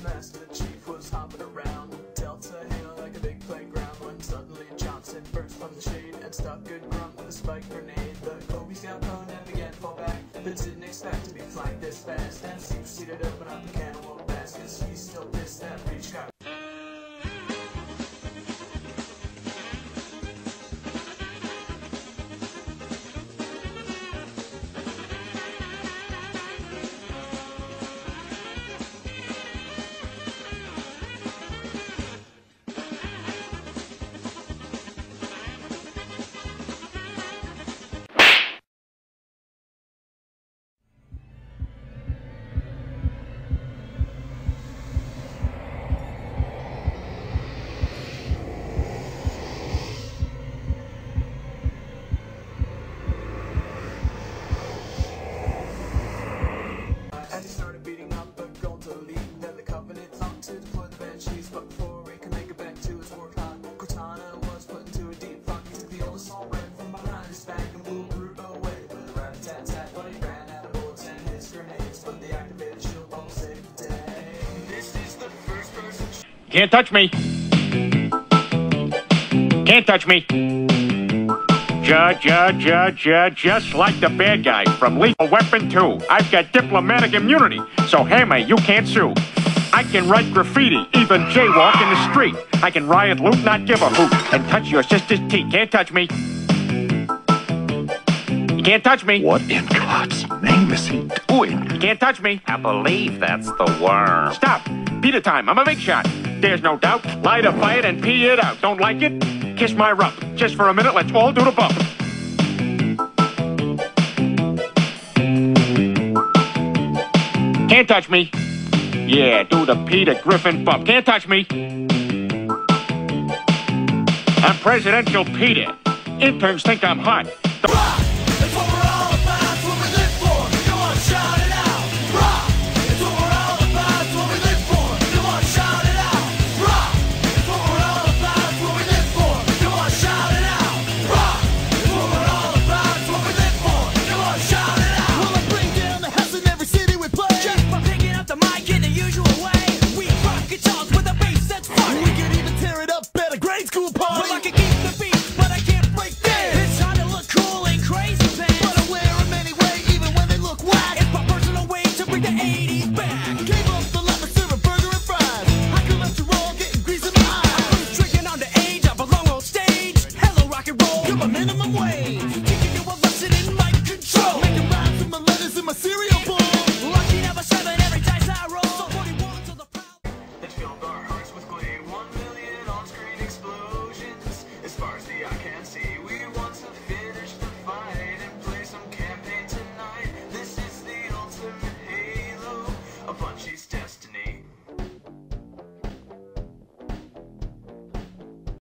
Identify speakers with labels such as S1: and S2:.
S1: Master Chief was hopping around Delta Hill like a big playground when suddenly Johnson burst from the shade and stuck good grunt with a spike grenade. The Kobe's got pwned and began to fall back, but didn't expect to be flanked this fast. And Steve proceeded to open up a can of world bass, cause he's still pissed that Reach got as he started beating up the goal to lead. Then the Covenant thought to deploy the Banshees, but before he could make it back to his war con, Cortana was put into a deep funk. He took the old assault rifle from behind his back and blew Groot away with a rat-a-tat-tat, but he ran out of bullets and his grenades, but the activated shield bubble saved the day. This is the first person.
S2: Can't touch me. Can't touch me. Just like the bad guy from Lethal Weapon 2. I've got diplomatic immunity, so Hammer, you can't sue. I can write graffiti, even jaywalk in the street. I can riot, loot, not give a hoot, and touch your sister's teeth. Can't touch me. You can't touch me.
S3: What in God's name is he doing?
S2: You can't touch me. I believe that's the worm. Stop. Peter time. I'm a big shot. There's no doubt. Light a fire and pee it out. Don't like it? Kiss my rump. Just for a minute, let's all do the bump. Can't touch me. Yeah, do the Peter Griffin bump. Can't touch me. I'm Presidential Peter. Interns think I'm hot.